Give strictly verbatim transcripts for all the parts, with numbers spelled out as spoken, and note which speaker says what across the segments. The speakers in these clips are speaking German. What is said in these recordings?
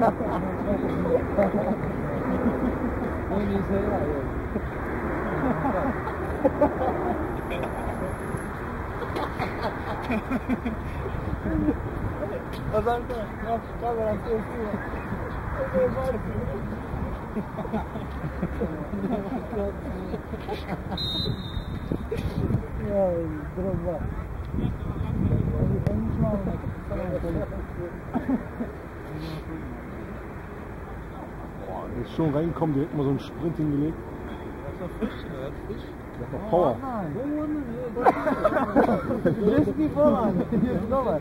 Speaker 1: Oi, mi sei là io. Guardate, no, camera sua. Che guardi. Ой, дрова.
Speaker 2: Boah, ist schon reingekommen, direkt mal so einen Sprint hingelegt.
Speaker 1: Das war frisch, ne? Frisch.
Speaker 2: Das war Power.
Speaker 1: Du bist die voran. Hier ist noch was.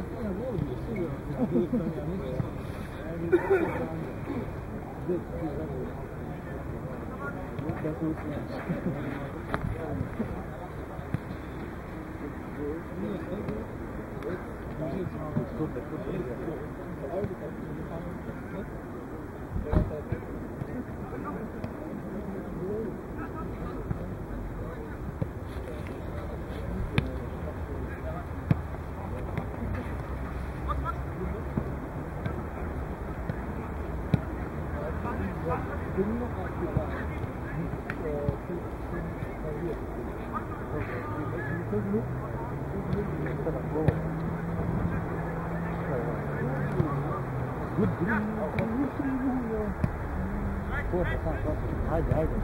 Speaker 1: Haydi haydi.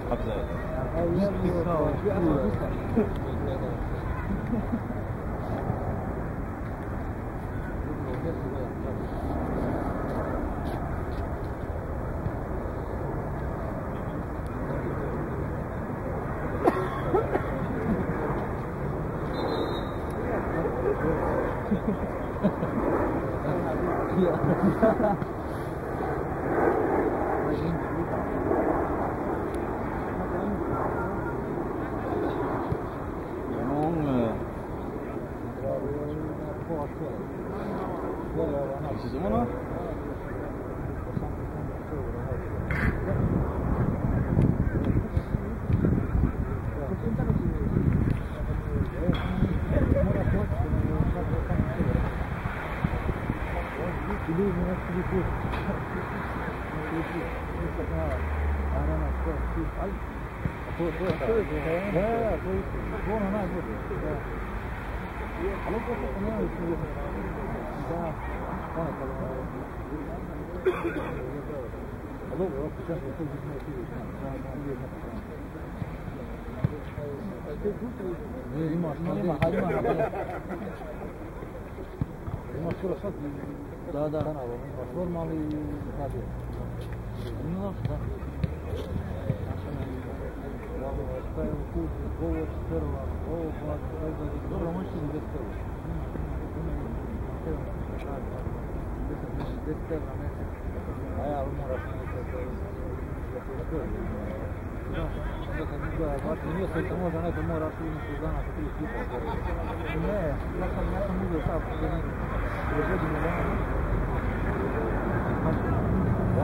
Speaker 2: Ist es immer noch? Да, да, формалы хабе. Ну, да. Ставил курс, голос, перла, голос, добро, можете без перла. Без перла, а я умор nесколько можно на это мора шли сюда на три типа. Не, я там я там буду сам приходим на. Да?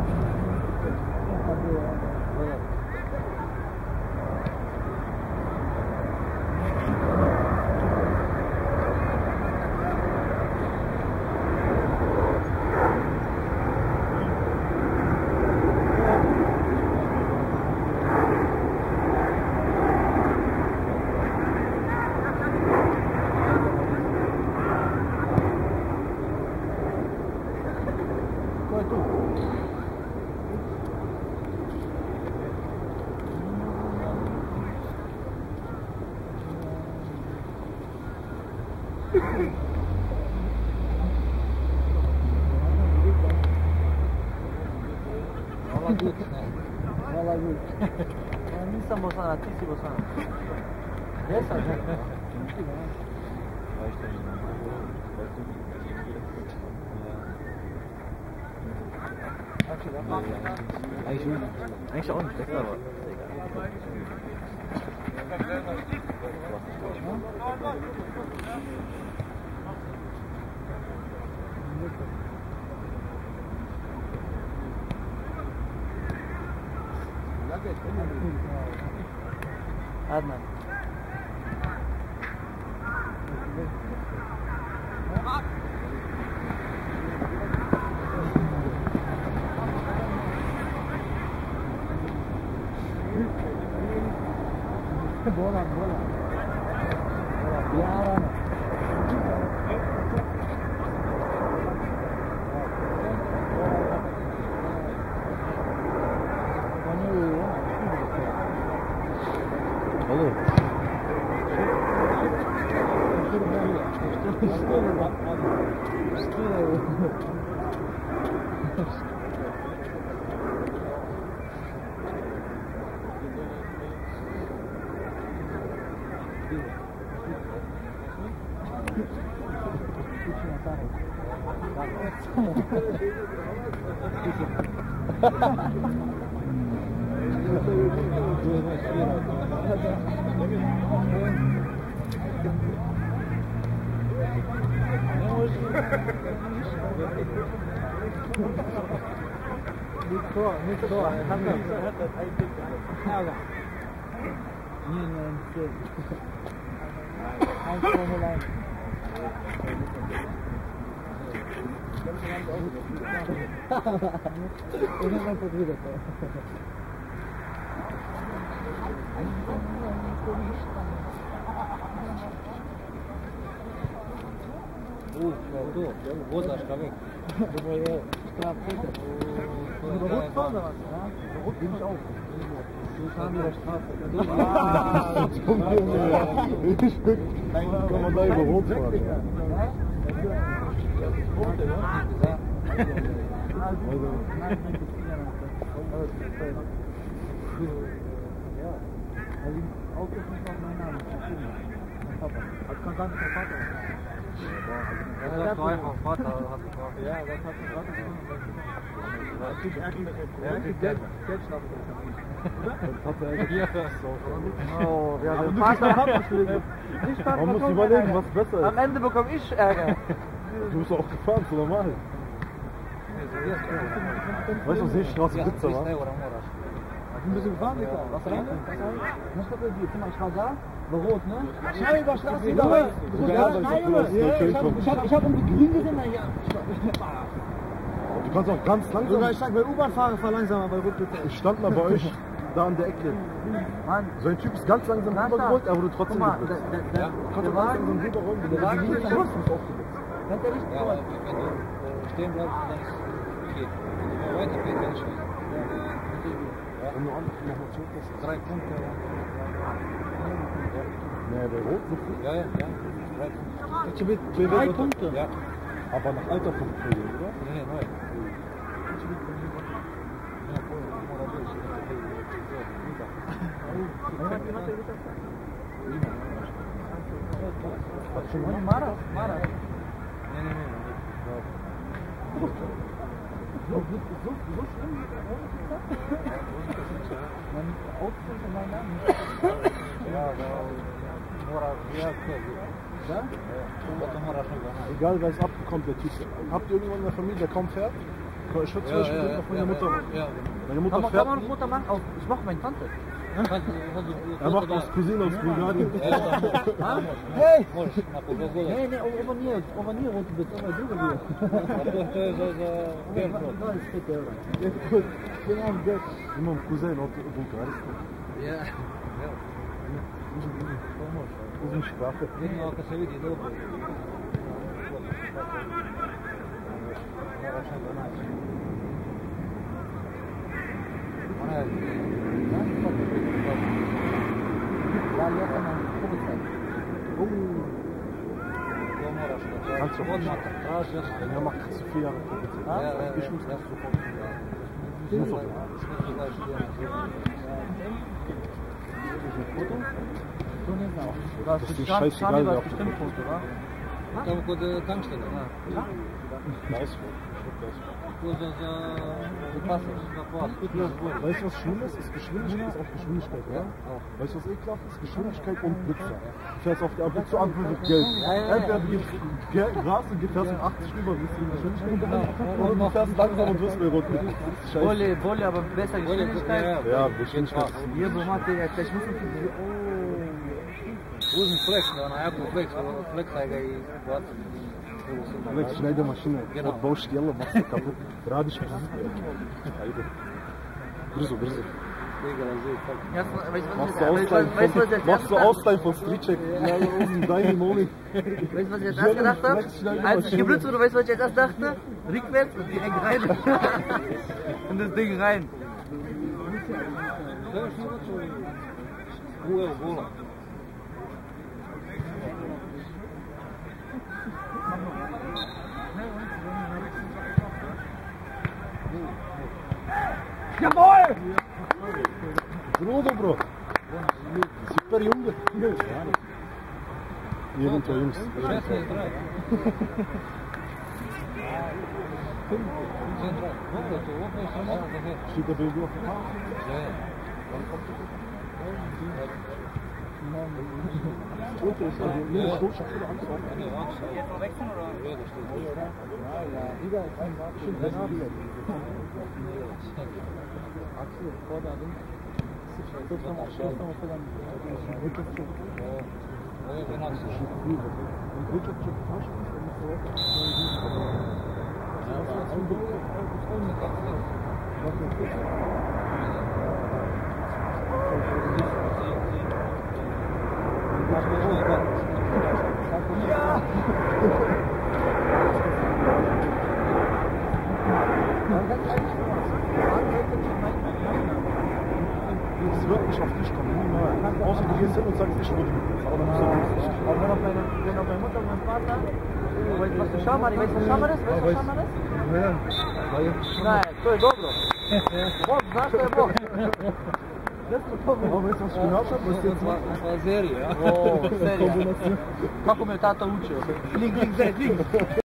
Speaker 2: Молодец, молодец. Не сам Босана, а ты си Босана. Я сам. Eigentlich eigentlich auch nicht besser, aber Ладно. Bolan, bolan. Ja, rano.
Speaker 3: Алло.
Speaker 2: Никто, никто. Не, не, не. Ein Formel Ini kan podrido to.
Speaker 4: Uh, tu, voda škavek.
Speaker 2: Думаю, я штраф это. Ну, вот тоже, да? Вот bin ich auch. Du haben wir Strafe.
Speaker 3: Kann man da überhaupt fahren?
Speaker 4: Das war einfach Vater, hat gebracht.
Speaker 2: Ja, das hat mir gerade schon.
Speaker 4: Er kriegt Geld, Geldstrafe.
Speaker 2: Oh, wir haben Vater Hammerschläge.
Speaker 3: Man muss überlegen, was besser ist.
Speaker 2: Am Ende bekomme ich Ärger.
Speaker 3: Du bist auch gefahren, so normal. Weißt du, was ich Straße Pizza war?
Speaker 2: Ein bisschen gefahren, Digga. Was rein? Was hat er dir? Guck mal, ich war da, war rot, ne? Schnell über Straße, wieder rein. Ich hab, ich hab um die Grün gesehen, ja.
Speaker 3: Du kannst auch ganz langsam.
Speaker 1: Sogar ich sag, bei U-Bahn-Fahrer fahr langsamer bei Rot bitte.
Speaker 3: Ich stand mal bei euch da an der Ecke.
Speaker 2: Mann.
Speaker 3: So ein Typ ist ganz langsam rübergerollt, aber du trotzdem
Speaker 2: Guck mal,
Speaker 3: geblitzt.
Speaker 2: der, der, der,
Speaker 3: Du kannst
Speaker 2: der
Speaker 3: auch ganz
Speaker 2: Wagen,
Speaker 3: langsam rüberrollen,
Speaker 2: der
Speaker 3: der
Speaker 2: Wagen
Speaker 3: Wagen
Speaker 2: ist
Speaker 3: ist
Speaker 2: dann
Speaker 3: nicht aufgeblitzt.
Speaker 2: Ganz ehrlich,
Speaker 4: Ja, aber wenn du stehen bleibst, dann geht. Wenn du weiter geht, dann schnell.
Speaker 3: Wenn du nochmal zurückgehst.
Speaker 4: Drei Punkte.
Speaker 3: Nee, bei Rot so viel.
Speaker 4: Ja, ja, ja. Drei Punkte.
Speaker 2: drei Punkte.
Speaker 4: Ja.
Speaker 3: Aber nach Alter von Kollegen, oder?
Speaker 4: Nee, nee, neu. Ja, voll, молодой,
Speaker 2: Он Мара? Мара.
Speaker 4: Nee, nee, nee.
Speaker 2: So, so, so, so schlimm. Mein Auto ist in meinem Namen.
Speaker 4: Ja, da Mora, ja, okay.
Speaker 2: Ja?
Speaker 4: Потом Mora schon gehabt.
Speaker 3: Egal, wer es abbekommt, der Typ. Habt ihr irgendwann in der Familie, der kaum fährt? Ich hatte zum Beispiel ja, ja, von meiner Mutter.
Speaker 4: Ja,
Speaker 3: Meine Mutter
Speaker 2: Kann man,
Speaker 3: fährt.
Speaker 2: kann man Mutter machen? Auch, ich mach meine Tante.
Speaker 3: Er macht aus Cousine aus Bulgarien.
Speaker 2: Hey!
Speaker 4: Можешь, на полгода.
Speaker 2: Не, не, ovo nije, ovo nije Rotbic, ovo je drugo bio.
Speaker 4: А то, что за за Берброд.
Speaker 2: dvadeset pet eura.
Speaker 3: Imam kuzen od Bulgarske.
Speaker 4: Ja.
Speaker 3: Uzmi škrafe.
Speaker 4: Jedino ako se vidi dobro. Moraš onda naći. Ona je...
Speaker 2: Ja, lijeta na Kubicaj.
Speaker 4: To moraš da
Speaker 3: Kannst du
Speaker 4: odmah tražiš.
Speaker 3: Ja, macht zu viel Jahre Probezeit.
Speaker 4: Ja, ja,
Speaker 3: Ich muss
Speaker 4: ja.
Speaker 3: das sofort. Ich muss auch.
Speaker 4: Smisli daš
Speaker 2: To ne znam.
Speaker 3: Das ist die scheißegal,
Speaker 2: Sami
Speaker 3: wer
Speaker 2: vas
Speaker 3: auf
Speaker 2: bestimmt
Speaker 3: dem
Speaker 2: Foto, wa?
Speaker 4: Tamo kod tankštine, da.
Speaker 3: Da ist
Speaker 4: Tu za za pasaž, za pas.
Speaker 3: Weißt du, was schlimm ist? Ist Geschwindigkeit ist auch Geschwindigkeit, oder? Weißt du, was ekelhaft ist? Geschwindigkeit und Blitzer. Du fährst auf die Ampel zu Ampel wird gelb. Entweder du gibst Ge- Gas und gehst mit achtzig rüber, bist du in Geschwindigkeit. Oder du fährst langsam und wirst bei Rot. Das ist scheiße.
Speaker 2: Bolje, bolje, aber besser Geschwindigkeit.
Speaker 3: Ja, Geschwindigkeit.
Speaker 2: Jebo, mate, ja, ich muss nicht so...
Speaker 4: Uzmi flex, ona jako flex, fleksaj ga i baci.
Speaker 3: Leg schnell die Maschine.
Speaker 4: Genau.
Speaker 3: Und baust die alle, machst du kaputt. Radisch. Ajde. Brzo, brzo.
Speaker 2: Ja sam, weißt du, was
Speaker 3: Machst du
Speaker 2: ich, weißt du, weißt du, was ich jetzt
Speaker 3: Machst du
Speaker 2: erst
Speaker 3: Ausleihen von Streetcheck? Ja, deine Moni.
Speaker 2: weißt du, was ich jetzt erst gedacht habe? Als ich geblitzt wurde, weißt du, was ich jetzt erst dachte? Rückwärts und direkt rein. In das Ding rein.
Speaker 4: Ruhe, Ruhe.
Speaker 2: Jawohl!
Speaker 3: Bro, bro. Super Junge. Irgendwo Jungs. Steht der Bild auf? Es wird nicht auf dich kommen, niemals. Außer du gehst hin und sagst, ich wurde mit. Aber dann musst du nicht.
Speaker 2: Aber wenn auf meine, wenn auf meine Mutter und mein Vater, weißt du, was für Schammer, weißt du, was Schammer ist? Weißt du, was Schammer ist? Nein, to je dobro. Bog, znaš što je Bog?
Speaker 3: Aber weißt du, was ich genau habe? Was jetzt macht?
Speaker 4: Das war Serie, ja.
Speaker 2: O, serija. Kako me je tata učio? Link, link, zed, link.